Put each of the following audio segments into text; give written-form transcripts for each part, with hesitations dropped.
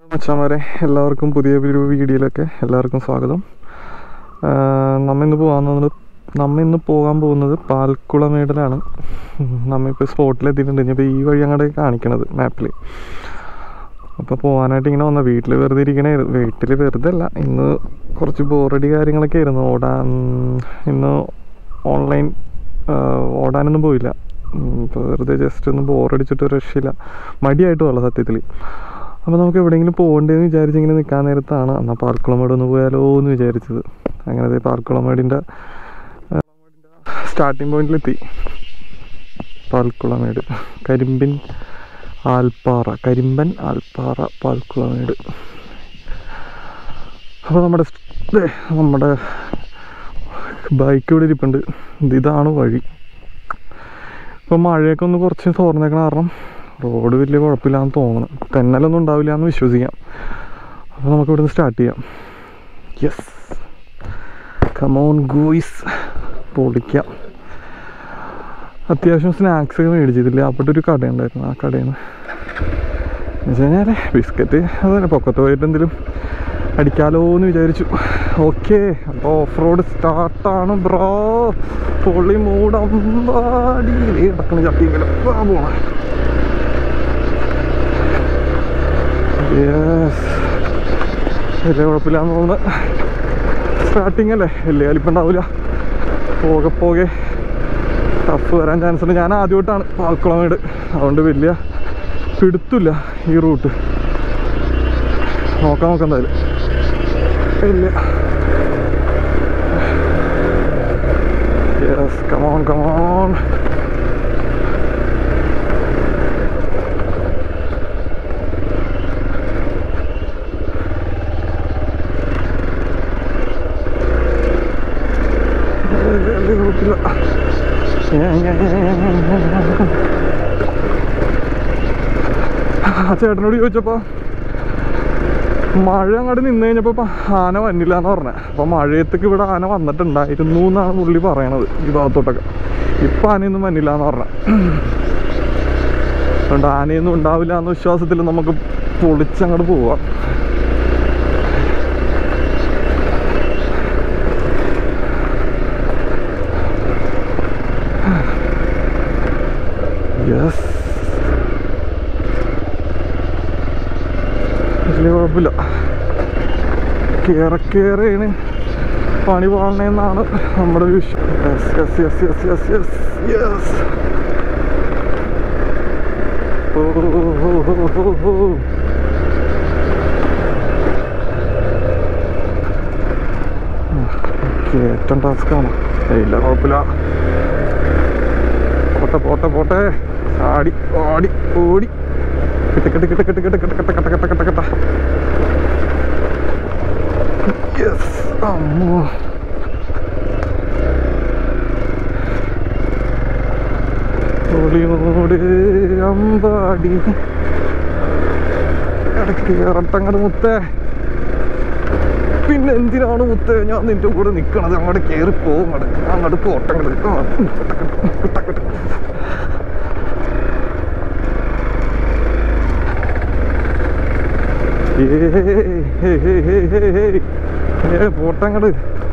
മച്ചാമാരെ എല്ലാവർക്കും പുതിയ ഒരു വീഡിയോയിലൊക്കെ എല്ലാവർക്കും സ്വാഗതം. നമ്മ ഇന്ന് പോകാൻ പോകുന്നത് പാൽക്കുളമേടിലാണ്. നമ്മളിപ്പോൾ സ്പോട്ടിലെത്തിയിട്ടുണ്ട്. ഇനിയിപ്പോൾ ഈ വഴി അങ്ങോട്ട് കാണിക്കണത് മാപ്പിൽ. അപ്പോൾ പോകാനായിട്ട് ഇങ്ങനെ വന്ന വീട്ടിൽ വെറുതെ അല്ല, ഇന്ന് കുറച്ച് ബോറടി കാര്യങ്ങളൊക്കെ ആയിരുന്നു. ഇന്ന് ഓൺലൈൻ ഓടാനൊന്നും പോയില്ല. ഇപ്പോൾ വെറുതെ ജസ്റ്റ് ഒന്ന് ബോറടിച്ചിട്ട് രക്ഷയില്ല, മടിയായിട്ട് ഉള്ള സത്യത്തിൽ. അപ്പോൾ നമുക്ക് എവിടെയെങ്കിലും പോകേണ്ടതെന്ന് വിചാരിച്ചിങ്ങനെ നിൽക്കാൻ നേരത്താണ് എന്നാൽ പാൽക്കുളമേട് ഒന്ന് പോയാലോ എന്ന് വിചാരിച്ചത്. അങ്ങനെ പാൽക്കുളമേടിൻ്റെ സ്റ്റാർട്ടിങ് പോയിന്റിലെത്തി. പാൽക്കുളമേട് കരിമ്പൻ ആൽപ്പാറ പാൽക്കുളമേട്. അപ്പോൾ നമ്മുടെ ബൈക്ക് ഇവിടെ ഇരിപ്പുണ്ട്. ഇതാണ് വഴി. ഇപ്പം മഴയൊക്കെ ഒന്ന് കുറച്ച് തോർന്നേക്കണ കാരണം റോഡ് വലിയ കുഴപ്പമില്ലാന്ന് തോന്നണം. തെന്നലൊന്നും ഉണ്ടാവില്ല എന്ന് വിശ്വസിക്കാം. അപ്പോൾ നമുക്ക് ഇവിടുന്ന് സ്റ്റാർട്ട് ചെയ്യാം. യെസ്, കമോൺ ഗൂയ്സ്, പൊളിക്കാം. അത്യാവശ്യം സ്നാക്സ് ഒക്കെ മേടിച്ചിട്ടില്ല. അവിടെ ഒരു കടയുണ്ടായിരുന്നു. ആ കടയിൽ നിന്ന് എന്ന് വെച്ച് കഴിഞ്ഞാൽ ബിസ്ക്കറ്റ് അതുതന്നെ പൊക്കത്ത് പോയിട്ട് എന്തെങ്കിലും അടിക്കാലോ എന്ന് വിചാരിച്ചു. ഓക്കെ, അപ്പോൾ ഓഫ് റോഡ് സ്റ്റാർട്ടാണ് ബ്രോ. പൊള്ളി മൂടമ്പാടി കിടക്കണ ചട്ടിയെങ്കിലും പോണേ. വലിയ കുഴപ്പമില്ലാന്ന് തോന്നുന്നു. സ്റ്റാർട്ടിങ് അല്ലേ, വലിയ കലിപ്പുണ്ടാവില്ല. പോകെ ടഫ് വരാൻ ചാൻസ് ഉണ്ട്. ഞാൻ ആദ്യമായിട്ടാണ് പാൽക്കുളമേട്, അതുകൊണ്ട് വലിയ പിടുത്തില്ല ഈ റൂട്ട്. നോക്കാം എന്തായാലും. ഇല്ല, യെസ്, കമോൺ. ചേട്ടനോട് ചോദിച്ചപ്പോൾ മഴ അങ്ങോട്ട് നിന്ന് കഴിഞ്ഞപ്പോൾ ആന വന്നില്ല എന്ന് പറഞ്ഞത്. അപ്പോൾ മഴയത്തേക്ക് ഇവിടെ ആന വന്നിട്ടുണ്ടായിരുന്നു എന്നാണ് പുള്ളി പറയണത്. ഈ ഭാഗത്തോട്ടൊക്കെ ഇപ്പം ആനയൊന്നും വന്നില്ല എന്ന് പറഞ്ഞത്. അതുകൊണ്ട് ആനയൊന്നും ഉണ്ടാവില്ല എന്ന വിശ്വാസത്തിൽ നമുക്ക് പൊളിച്ചങ്ങോട്ട് പോവാം. യെസ്, വലിയ കുഴപ്പമില്ല. കേറേണ് പണി പാടണമെന്നാണ് നമ്മുടെ ഒരു ഏറ്റവും ടാസ്ക്കാണ്. ഇല്ല, കുഴപ്പമില്ല. പോട്ടെ ആടി ഓടി കെട്ട. യെസ്, അമ്മോ. ഓടിയോട് അമ്പാടി ഇടയ്ക്ക് ഇറട്ടങ്ങട് മുത്തേ. പിന്നെ എന്തിനാണ് മുത്തേ ഞാൻ നിന്റെ കൂടെ നിൽക്കണത്? അങ്ങോട്ട് കയറി പോകും, അങ്ങോട്ട് പോട്ടങ്ങട്. പോട്ടങ്ങട്.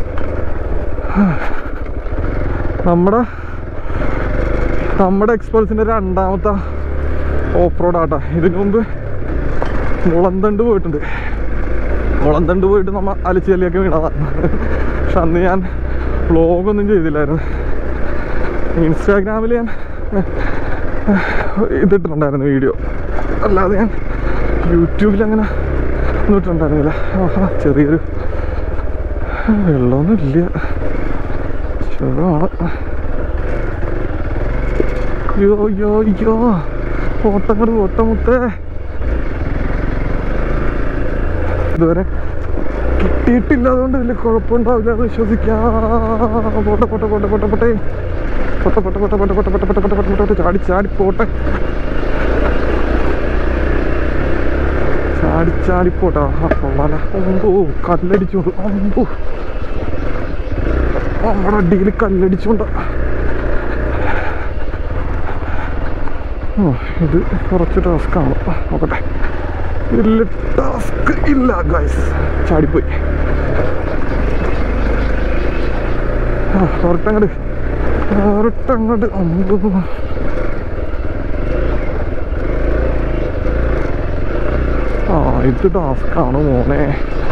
നമ്മുടെ എക്സ്പൾസിൻ്റെ രണ്ടാമത്തെ ഓഫ് റോഡാട്ടാ. ഇതിനു മുമ്പ് മുളന്തണ്ട് പോയിട്ട് നമ്മൾ അലച്ചിലൊക്കെ വീണതാണ്. പക്ഷെ അന്ന് ഞാൻ വ്ളോഗൊന്നും ചെയ്തില്ലായിരുന്നു. ഇൻസ്റ്റാഗ്രാമിൽ ഞാൻ ഇതിട്ടിട്ടുണ്ടായിരുന്നു വീഡിയോ, അല്ലാതെ ഞാൻ യൂട്യൂബിൽ അങ്ങനെ ഒന്നും ഇട്ടിട്ടുണ്ടായിരുന്നില്ല. ചെറിയൊരു വെള്ളമൊന്നും ഇല്ല, ചുരമാണ്. അയ്യോ പോട്ടമുത്തേ. ഇതുവരെ കിട്ടിയിട്ടില്ല, അതുകൊണ്ട് വലിയ കുഴപ്പമുണ്ടാവില്ല എന്ന് വിശ്വസിക്കാം. പോട്ടെ ചാടിപ്പോട്ടെ. കൊള്ളാല. കല്ലടിച്ചോണ്ട് നമ്മുടെ അടിയിൽ കല്ലടിച്ചോണ്ട്. ഇത് കുറച്ച് ടാസ്ക്കാണ്. നോക്കട്ടെ. വലിയ ടാസ്ക് ഇല്ല ഗൈസ്. ചാടിപ്പോയി. ഒരട്ടങ്ങട് ഇത് ടാസ്ക്കാണ് മോനെ.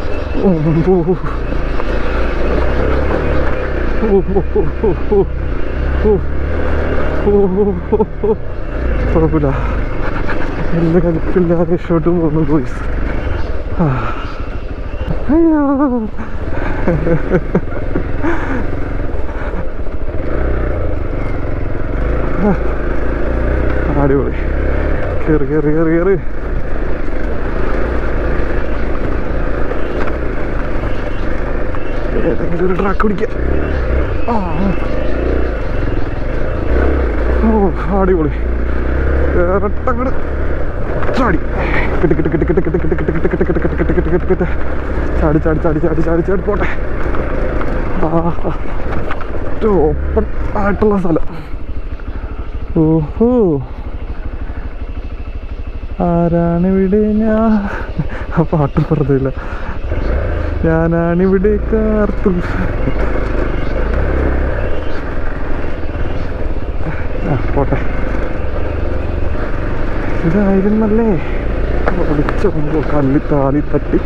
കുഴപ്പമില്ല, എല്ലാ കലിപ്പില്ലാതെ രക്ഷോട്ട് പോകുന്നു ബോയ്സ്. അടിപൊളി. കയറി കയറി കയറി കയറി. ഏതെങ്കിലും ഒരു ട്രാക്ക് പിടിക്കാം. അടിപൊളി. ഇരട്ടങ്ങട് ചാടി കിട്ടി കിട്ടി കിട്ടി കിട്ടി കിട്ടി കിട്ടി കിട്ടി കിട്ടി കിട്ടി കിട്ടി കിട്ടി കിട്ടി കിട്ടി കിട്ടി ചാടി ചാടി ചാടി ചാടി ചാടി ചാടി പോട്ടെ. ഓപ്പൺ ആയിട്ടുള്ള സ്ഥലം. ഓഹോ, ആരാണിവിടെ? ഞാൻ ആ പാട്ട് പറഞ്ഞില്ല. ഞാനാണിവിടെ കാർത്തു. പോട്ടെ. ഇതായിരുന്നല്ലേ ഓടിച്ചോ. കല്ല് താലി തട്ടി.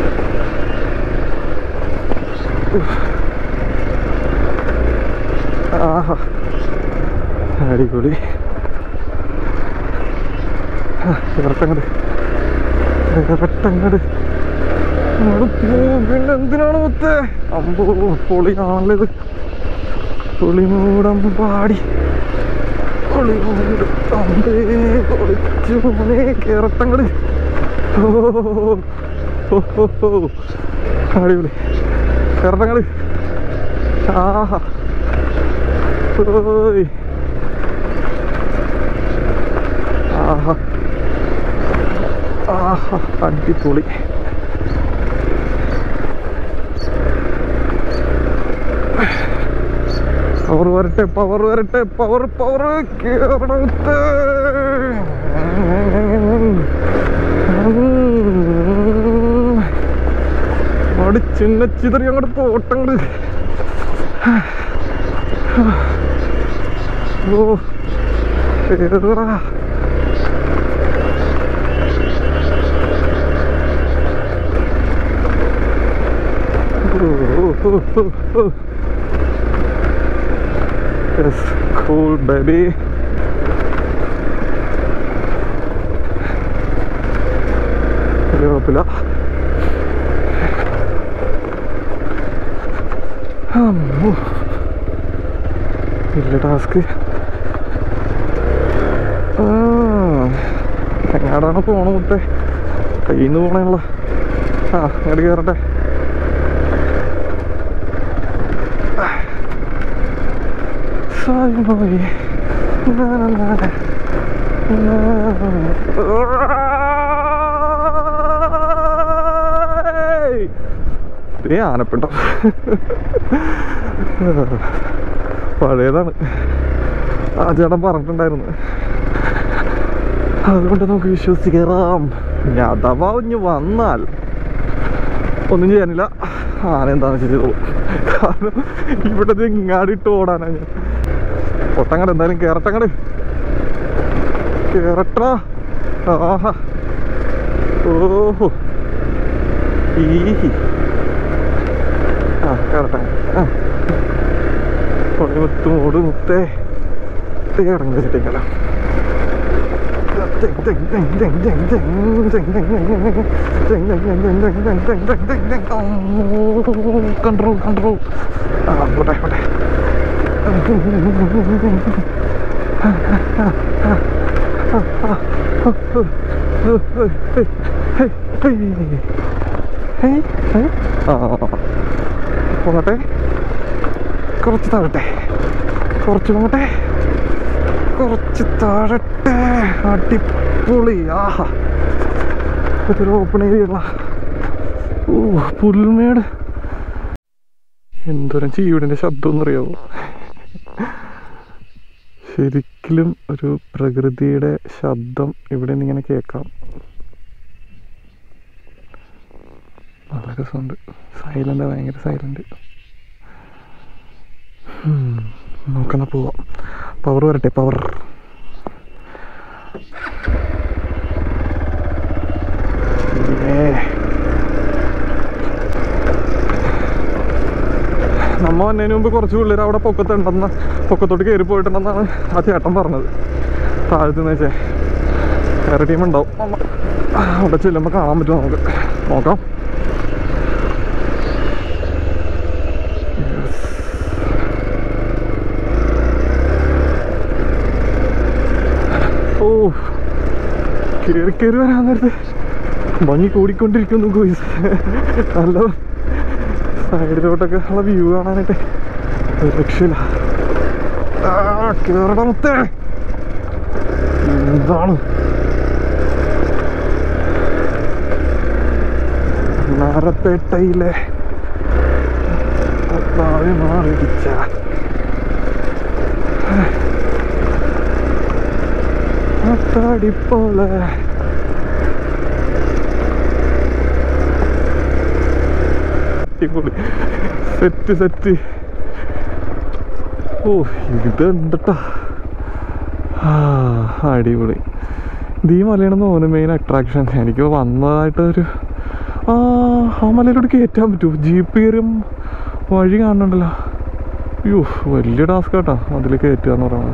ആഹാ, അടിപൊളി. ഇരട്ടങ്ങട് ഇരട്ടങ്ങട്. പിന്നെ എന്തിനാണ് മുത്തേ? അമ്പോ, പൊളിയാണല്ലത്. പൊളിമൂടം പാടി പൊളിമൂട് അമ്പേ പൊളിച്ചു മോനെ. ഇരട്ടങ്ങട്. അടിപൊളി. ഇരട്ടങ്ങട്. ആഹാ, ഓയ് ആഹാ ആഹാ, അടിപൊളി. പവർ വരട്ടെ, പവർ വരട്ടെ, പവർ പവർ. കേരളത്തെ അടി ചിന്ന ചിതറി അങ്ങോട്ട് പോട്ടങ്ങട്. ഓ കേറാ. Yes, cool baby. കുഴപ്പമില്ല. വലിയ ടാസ്ക്. എങ്ങാടാണ് പോണ മുത്തേ? കയ്യിൽ നിന്ന് പോണേയുള്ള. ഇങ്ങോട്ട് കയറട്ടെ. പോയി ആനപ്പിണ്ടോ? പഴയതാണ്. ആ ചേട്ടൻ പറഞ്ഞിട്ടുണ്ടായിരുന്നു. അതുകൊണ്ട് നമുക്ക് വിശ്വസിക്കാം. ഇനി അഥവാ ഇഞ്ഞ് വന്നാൽ ഒന്നും ചെയ്യാനില്ല. ആന എന്താണെന്ന് ചെയ്തോളൂ. കാരണം ഇവിടെ ഇങ്ങാടിട്ട് ഓടാനാ ഞാൻ. പൊട്ടങ്ങട് എന്തായാലും കേറട്ടങ്ങട്. കേറട്ടാ. ആഹാ, ഓഹോ, ഈഹി. കേറട്ടെ. മുത്ത് മൂട് മുത്തേ. ഇറങ്ങി വെച്ചിട്ടില്ല. Control control. പോട്ടെ പോട്ടെ. പോകട്ടെ. കുറച്ച് താഴട്ടെ, കുറച്ച് പോകട്ടെ, കുറച്ച് താഴട്ടെ. അടിപൊളി. ആഹാ, ഇതൊരു ഓപ്പൺ ഏരിയ. പുൽമേട്. എന്തോരം ചീവിടിൻ്റെ ശബ്ദം എന്നറിയാമോ? ശരിക്കും ഒരു പ്രകൃതിയുടെ ശബ്ദം ഇവിടെ നിന്ന് ഇങ്ങനെ കേൾക്കാം. നല്ല രസമുണ്ട്. സൈലൻ്റ്, ഭയങ്കര സൈലൻ്റ്. നോക്കുന്ന പോവാം. പവർ വരട്ടെ, പവർ. നമ്മ വന്നതിന് മുമ്പ് കുറച്ച് പിള്ളേർ അവിടെ പൊക്കത്തോട്ട് കയറി പോയിട്ടുണ്ടെന്നാണ് ആ ചേട്ടൻ പറഞ്ഞത്. താഴത്തുനിന്ന് വെച്ചേ വേറെ ടീമുണ്ടാവും. അവിടെ ചെല്ലുമ്പോൾ കാണാൻ പറ്റുമോ നമുക്ക് നോക്കാം. ഓ, കയറി വരാൻ നേരത്തെ ഭംഗി കൂടിക്കൊണ്ടിരിക്കുന്നു ഗോയ്സ്. നല്ല സൈഡിലോട്ടൊക്കെ ഉള്ള വ്യൂ കാണാനായിട്ട് ഒരു രക്ഷയില്ല. കേറട മുത്തേ, എന്താണ് നാരപ്പേട്ടയിലെ മാറിടിച്ച പോലെ സെറ്റ്. ഓ, ഇതുണ്ടട്ടാ, അടിപൊളി. ഇത് ഈ മലയാണെന്ന് തോന്നുന്നു മെയിൻ അട്രാക്ഷൻ. എനിക്ക് വന്നതായിട്ടൊരു ആ മലയിലോട്ട് കയറ്റാൻ പറ്റുമോ? ജീപ്പ് കയറിയും വഴി കാണുന്നുണ്ടല്ലോ. അയ്യോ, വലിയ ടാസ്ക് കേട്ടോ അതിൽ കയറ്റുക എന്ന് പറയുന്നത്.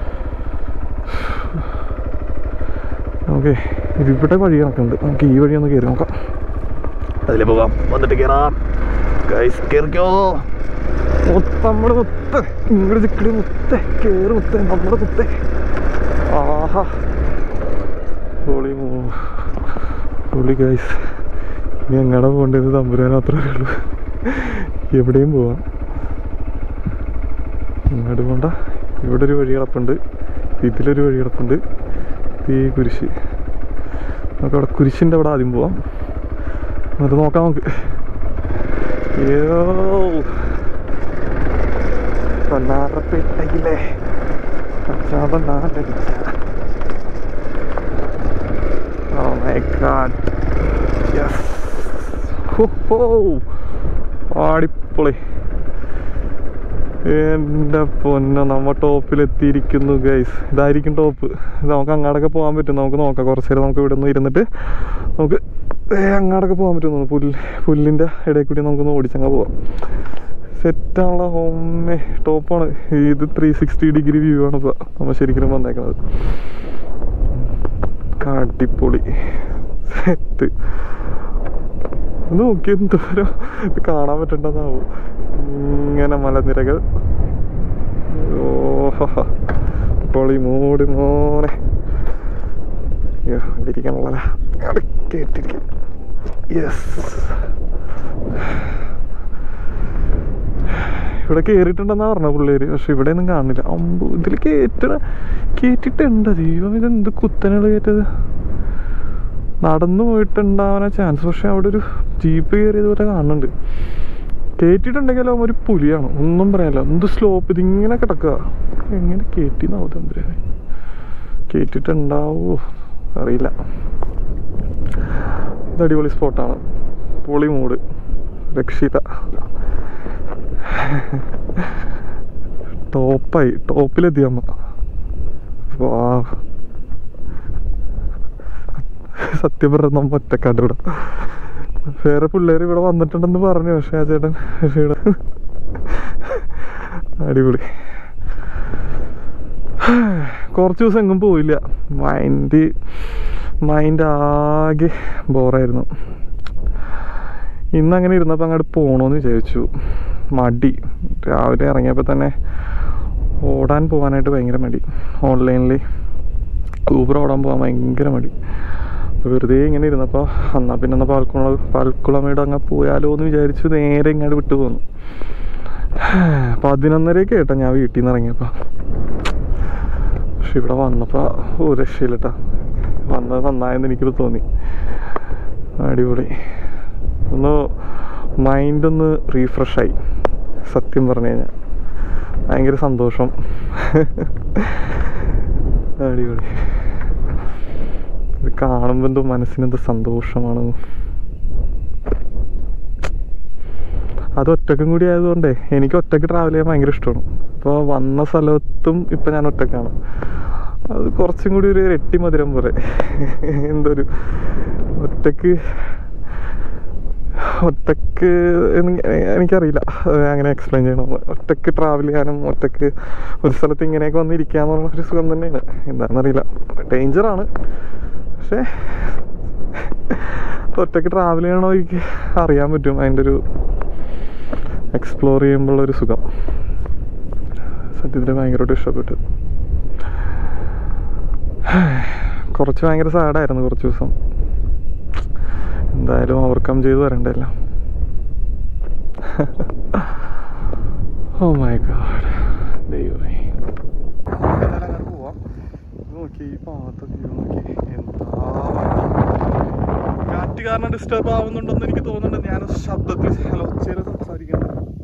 ഓക്കെ, ഇതിവിടെ വഴി കണക്കുണ്ട്. നമുക്ക് ഈ വഴി ഒന്ന് കയറി നോക്കാം. അതിൽ പോകാം. വന്നിട്ട് കയറാം. കയറിക്കോ നമ്മുടെ മുത്ത്, ഇങ്ങോട്ട് ചിക്കടി മുത്ത്, കയറി മുത്ത്, നമ്മുടെ മുത്ത്. ആഹാ, പൊളി ഗൈസ്. ഇനി എങ്ങടെ പോകേണ്ടത് തമ്പുരാൻ മാത്രമേ ഉള്ളൂ. എവിടെയും പോവാം. ഇങ്ങോട്ട് പോണ്ട. ഇവിടെ ഒരു വഴി കിടപ്പുണ്ട്, ഇതിലൊരു വഴി കിടപ്പുണ്ട്. ഈ കുരിശ്, നമുക്ക് അവിടെ കുരിശിൻ്റെ അവിടെ ആദ്യം പോവാം. എന്നിട്ട് നോക്കാം നമുക്ക്. പൊന്നാറപ്പേട്ടയിലെ അടിപൊളി. എൻ്റെ പൊന്നോ, നമ്മ ടോപ്പിലെത്തിയിരിക്കുന്നു ഗൈസ്. ഇതായിരിക്കും ടോപ്പ്. ഇത് നമുക്ക് അങ്ങോട്ടൊക്കെ പോകാൻ പറ്റും. നമുക്ക് നോക്കാം. കുറച്ച് നേരം നമുക്ക് ഇവിടെ നിന്ന് ഇരുന്നിട്ട് നമുക്ക് അങ്ങോട്ടൊക്കെ പോകാൻ പറ്റും. പുല്ലിൻ്റെ ഇടയിൽ കൂടി നമുക്കൊന്ന് ഓടിച്ചങ്ങ് പോവാം. സെറ്റാണല്ലോ. ഹോമേ ടോപ്പാണ്. ഇത് 360 ഡിഗ്രി വ്യൂ ആണ് ഇപ്പോൾ നമ്മൾ ശരിക്കും വന്നേക്കുന്നത്. അടിപൊളി സെറ്റ്. നോക്കി എന്തോരം ഇത് കാണാൻ പറ്റണ്ടെന്നാവും. ഇങ്ങനെ മലനിരകൾ. ഓഹോ, പൊളി മൂട് മോനെ. ഇരിക്കണല്ലോ, കേട്ടിരിക്കും. യെസ്, ഇവിടെ കയറിയിട്ടുണ്ടെന്നാ പറഞ്ഞ പിള്ളേര്. പക്ഷെ ഇവിടെ ഒന്നും കാണില്ല. ഇതിൽ കേറ്റിട്ടുണ്ട്. ദൈവം, ഇതെന്ത് കുത്തനെയാണ് കയറ്റത്. നടന്നു പോയിട്ടുണ്ടാവാനാ ചാൻസ്. പക്ഷെ അവിടെ ഒരു ജീപ്പ് കയറിയതുപോലെ കാണുന്നുണ്ട്. കയറ്റിട്ടുണ്ടെങ്കിലോ ഒരു പുലിയാണ്, ഒന്നും പറയാനില്ല. എന്ത് സ്ലോപ്പ്, ഇതിങ്ങനെ കിടക്കുക. എങ്ങനെ കയറ്റിന്നാവും തമ്പുരാനെ. കയറ്റിട്ടുണ്ടാവോ അറിയില്ല. ഇത് അടിപൊളി സ്പോട്ടാണ്. പൊളി മൂട്, രക്ഷിത. ടോപ്പിലെത്തി അമ്മ. വാ, സത്യം പറഞ്ഞ നമ്മ ഒറ്റക്കാണ്ട് ഇവിടെ. വേറെ പിള്ളേർ ഇവിടെ വന്നിട്ടുണ്ടെന്ന് പറഞ്ഞു. പക്ഷെ ആ ചേട്ടൻ ഇവിടെ അടിപൊളി. കുറച്ച് ദിവസം എങ്ങും പോയില്ല. മൈൻഡ് ആകെ ബോറായിരുന്നു. ഇന്നങ്ങനെ ഇരുന്നപ്പോൾ അങ്ങോട്ട് പോകണമെന്ന് വിചാരിച്ചു. മടി. രാവിലെ ഇറങ്ങിയപ്പോൾ തന്നെ ഓടാൻ പോകാനായിട്ട് ഭയങ്കര മടി. ഓൺലൈനിൽ ഊബർ ഓടാൻ പോകാൻ ഭയങ്കര മടി. വെറുതെ ഇങ്ങനെ ഇരുന്നപ്പോൾ എന്നാൽ പിന്നെ പാൽക്കുളമേട് അങ്ങ് പോയാലോ എന്ന് വിചാരിച്ചു. നേരെ ഇങ്ങോട്ട് വിട്ടു പോന്നു. 11:30 കേട്ടോ ഞാൻ വീട്ടിൽ നിന്ന് ഇറങ്ങിയപ്പോൾ. പക്ഷെ ഇവിടെ വന്നപ്പോൾ ഒരു രക്ഷയില്ലട്ടാ. വന്നത് നന്നായെന്ന് എനിക്കിത് തോന്നി. അടിപൊളി. മൈൻഡൊന്ന് റീഫ്രഷായി. സത്യം പറഞ്ഞു കഴിഞ്ഞാൽ ഭയങ്കര സന്തോഷം. അടിപൊളി. ഇത് കാണുമ്പോൾ എന്തോ മനസ്സിനെന്തോ സന്തോഷമാണ്. അത് ഒറ്റക്കും കൂടി ആയതുകൊണ്ടേ എനിക്ക് ഒറ്റയ്ക്ക് ട്രാവൽ ചെയ്യാൻ ഭയങ്കര ഇഷ്ടമാണ്. ഇപ്പോൾ വന്ന സ്ഥലത്തും ഇപ്പം ഞാൻ ഒറ്റക്കാണ്. അത് കുറച്ചും കൂടി ഒരു ഇരട്ടി മധുരം പോലെ. എന്തൊരു ഒറ്റക്ക് എനിക്കറിയില്ല അങ്ങനെ എക്സ്പ്ലെയിൻ ചെയ്യണമെന്ന്. ഒറ്റക്ക് ട്രാവൽ ചെയ്യാനും ഒറ്റക്ക് ഒരു സ്ഥലത്ത് ഇങ്ങനെയൊക്കെ വന്നിരിക്കാന്നുള്ള ഒരു സുഖം തന്നെയാണ്. എന്താണെന്നറിയില്ല, ഡേഞ്ചറാണ്. പക്ഷേ ഒറ്റക്ക് ട്രാവൽ ചെയ്യണോ എനിക്ക് അറിയാൻ പറ്റും. അതിൻ്റെ ഒരു എക്സ്പ്ലോർ ചെയ്യുമ്പോഴുള്ളൊരു സുഖം സത്യത്തിൽ ഭയങ്കരമായിട്ട് ഇഷ്ടപ്പെട്ടു. കുറച്ച് ഭയങ്കര സാഡായിരുന്നു കുറച്ച് ദിവസം. എന്തായാലും ഓവർകം ചെയ്ത് വരണ്ടല്ലോ. ഓ മൈ ഗോഡ്, ദൈവമേ. അങ്ങോട്ട് പോവാം. നോക്കി ഈ പാത്തൊക്കെ നോക്കി, എന്താ കാറ്റ് കാരണം ഡിസ്റ്റർബ് ആവുന്നുണ്ടെന്ന് എനിക്ക് തോന്നുന്നുണ്ട്. ഞാൻ ശബ്ദത്തിൽ ഒച്ചയിൽ സംസാരിക്കണം.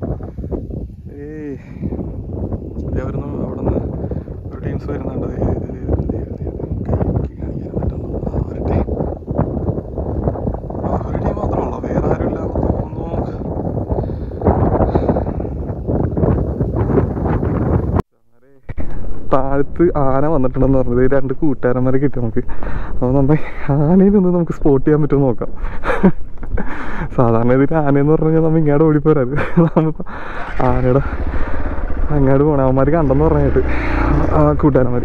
വരുന്നു അവിടെ നിന്ന് ഒരു ടീംസ് വരുന്നുണ്ട്. ഒരു ടീം മാത്രമേ ഉള്ളൂ, വേറെ ആരും ഇല്ലാന്ന് തോന്നുന്നു. താഴത്ത് ആന വന്നിട്ടുണ്ടെന്ന് പറഞ്ഞത് 2 കൂട്ടുകാരന്മാരെ കിട്ടി നമുക്ക്. അപ്പോൾ നമ്മൾ ആനയിലൊന്ന് നമുക്ക് സ്പോട്ട് ചെയ്യാൻ പറ്റുമോ നോക്കാം. സാധാരണ ഇതിൽ ആനയെന്ന് പറഞ്ഞു കഴിഞ്ഞാൽ നമ്മൾ ഇങ്ങോട്ട് ഓടിപ്പോരാത്. നമ്മളിപ്പോൾ ആനയുടെ അങ്ങോട്ട് പോകണം. അവന്മാർ കണ്ടെന്ന് പറഞ്ഞിട്ട് ആ കൂട്ടുകാരന്മാർ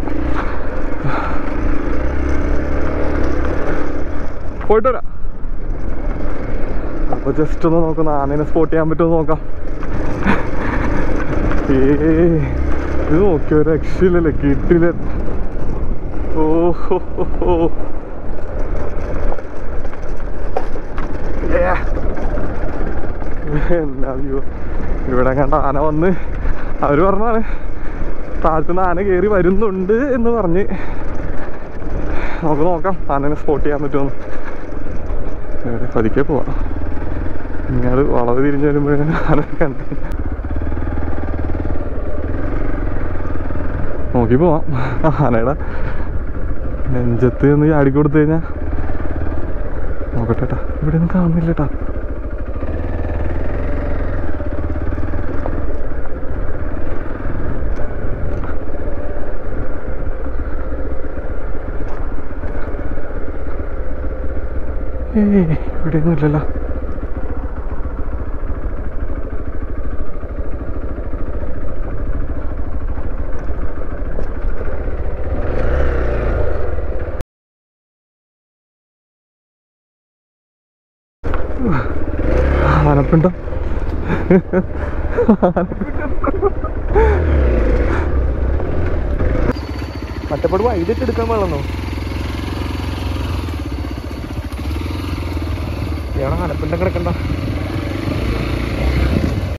പോയിട്ട് വരാം. അപ്പോൾ ജസ്റ്റ് ഒന്ന് നോക്കുന്ന ആനേനെ സ്പോട്ട് ചെയ്യാൻ പറ്റുമോ നോക്കാം. ഇത് നോക്കിയ ഒരു രക്ഷയില്ലല്ലേ, കിട്ടില്ല. ഓഹോ എന്നാ വ്യൂ. ഇവിടെ കണ്ട ആന വന്ന് അവർ പറഞ്ഞാണ് താഴത്തുനിന്ന് ആന കയറി വരുന്നുണ്ട് എന്ന് പറഞ്ഞ്. നമുക്ക് നോക്കാം ആനനെ സ്പോട്ട് ചെയ്യാൻ പറ്റുമെന്ന്. ഇവിടെ പതുക്കെ പോവാം. ഇങ്ങോട്ട് വളവ് തിരിഞ്ഞ് വരുമ്പോഴാണ് ആന കണ്ടത്. നോക്കി പോവാം. ആനയുടെ നെഞ്ചത്ത് ഒന്ന് ചാടിക്കൊടുത്തു കഴിഞ്ഞാൽ നോക്കട്ടെ കേട്ടാ. ഇവിടെ ഒന്നും കാണുന്നില്ല കേട്ടാ. ഇവിടെയൊന്നും ഇല്ലല്ലോ. ആനപ്പിണ്ടോ? മറ്റപ്പാട് വൈകിട്ട് എടുക്കാൻ പാടുന്നോ? ഇയാളെ ആനപ്പിണ്ടം കിടക്കണ്ട.